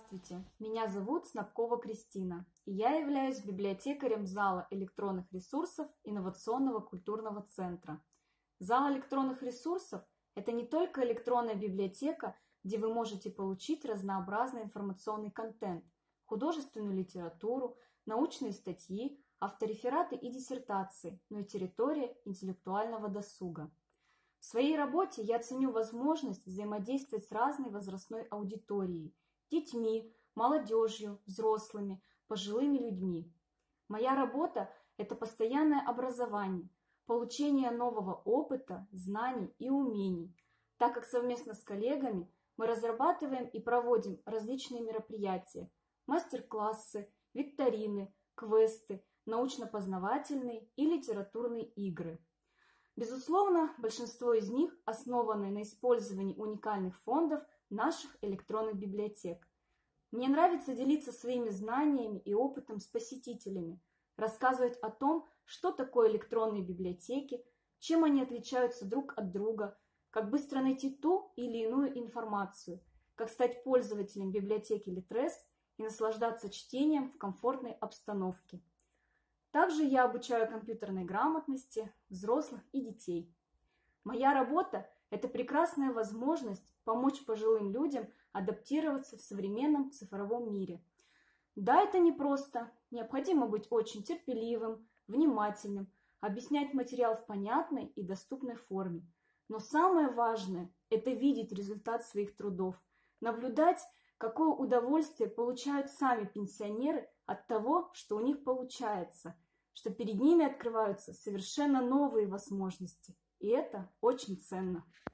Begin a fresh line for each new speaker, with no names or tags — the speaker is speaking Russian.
Здравствуйте, меня зовут Снапкова Кристина, и я являюсь библиотекарем зала электронных ресурсов Инновационного культурного центра. Зал электронных ресурсов – это не только электронная библиотека, где вы можете получить разнообразный информационный контент, художественную литературу, научные статьи, авторефераты и диссертации, но и территория интеллектуального досуга. В своей работе я ценю возможность взаимодействовать с разной возрастной аудиторией – детьми, молодежью, взрослыми, пожилыми людьми. Моя работа – это постоянное образование, получение нового опыта, знаний и умений, так как совместно с коллегами мы разрабатываем и проводим различные мероприятия, мастер-классы, викторины, квесты, научно-познавательные и литературные игры. Безусловно, большинство из них основаны на использовании уникальных фондов наших электронных библиотек. Мне нравится делиться своими знаниями и опытом с посетителями, рассказывать о том, что такое электронные библиотеки, чем они отличаются друг от друга, как быстро найти ту или иную информацию, как стать пользователем библиотеки Литрес и наслаждаться чтением в комфортной обстановке. Также я обучаю компьютерной грамотности взрослых и детей. Моя работа – это прекрасная возможность помочь пожилым людям адаптироваться в современном цифровом мире. Да, это непросто, необходимо быть очень терпеливым, внимательным, объяснять материал в понятной и доступной форме. Но самое важное – это видеть результат своих трудов, наблюдать, какое удовольствие получают сами пенсионеры от того, что у них получается, что перед ними открываются совершенно новые возможности. И это очень ценно.